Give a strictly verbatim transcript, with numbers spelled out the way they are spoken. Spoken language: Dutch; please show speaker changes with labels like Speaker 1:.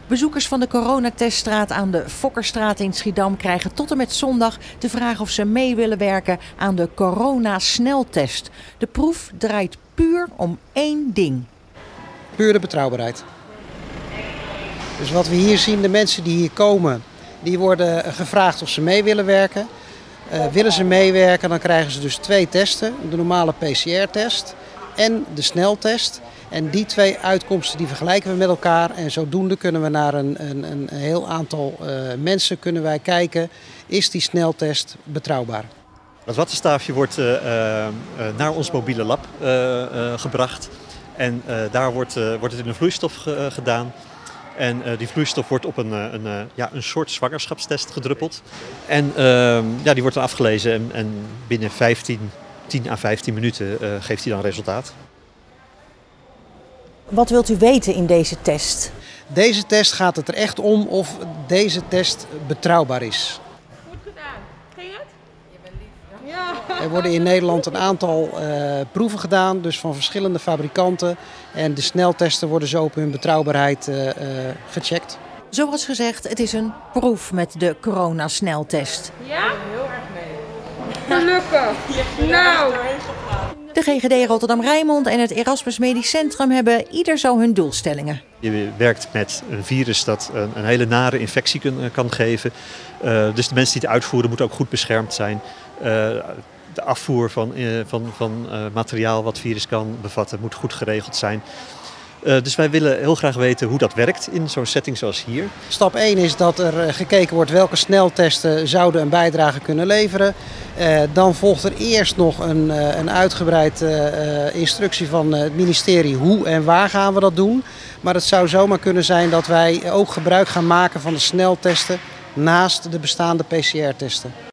Speaker 1: Bezoekers van de coronateststraat aan de Fokkerstraat in Schiedam krijgen tot en met zondag de vraag of ze mee willen werken aan de coronasneltest. De proef draait puur om één ding.
Speaker 2: Puur de betrouwbaarheid. Dus wat we hier zien, de mensen die hier komen, die worden gevraagd of ze mee willen werken. Uh, willen ze meewerken, dan krijgen ze dus twee testen. De normale P C R-test en de sneltest. En die twee uitkomsten die vergelijken we met elkaar. En zodoende kunnen we naar een, een, een heel aantal uh, mensen kunnen wij kijken, is die sneltest betrouwbaar?
Speaker 3: Het wattenstaafje wordt uh, uh, naar ons mobiele lab uh, uh, gebracht. En uh, daar wordt, uh, wordt het in een vloeistof ge, uh, gedaan. En uh, die vloeistof wordt op een, een, uh, ja, een soort zwangerschapstest gedruppeld. En uh, ja, die wordt dan afgelezen en, en binnen vijftien, tien à vijftien minuten uh, geeft hij dan resultaat.
Speaker 1: Wat wilt u weten in deze test?
Speaker 2: Deze test gaat het er echt om of deze test betrouwbaar is.
Speaker 4: Goed gedaan. Ging het? Je bent lief. Ja.
Speaker 2: Er worden in Nederland een aantal uh, proeven gedaan, dus van verschillende fabrikanten. En de sneltesten worden zo op hun betrouwbaarheid uh, uh, gecheckt.
Speaker 1: Zoals gezegd, het is een proef met de coronasneltest.
Speaker 4: Ja? Heel erg mee. Gelukkig. Nou.
Speaker 1: De G G D Rotterdam-Rijnmond en het Erasmus Medisch Centrum hebben ieder zo hun doelstellingen.
Speaker 3: Je werkt met een virus dat een, een hele nare infectie kun, kan geven. Uh, dus de mensen die het uitvoeren moeten ook goed beschermd zijn. Uh, de afvoer van, uh, van, van uh, materiaal wat virus kan bevatten moet goed geregeld zijn. Uh, dus wij willen heel graag weten hoe dat werkt in zo'n setting zoals hier.
Speaker 2: Stap één is dat er gekeken wordt welke sneltesten zouden een bijdrage kunnen leveren. Uh, dan volgt er eerst nog een, uh, een uitgebreid uh, instructie van het ministerie hoe en waar gaan we dat doen. Maar het zou zomaar kunnen zijn dat wij ook gebruik gaan maken van de sneltesten naast de bestaande P C R-testen.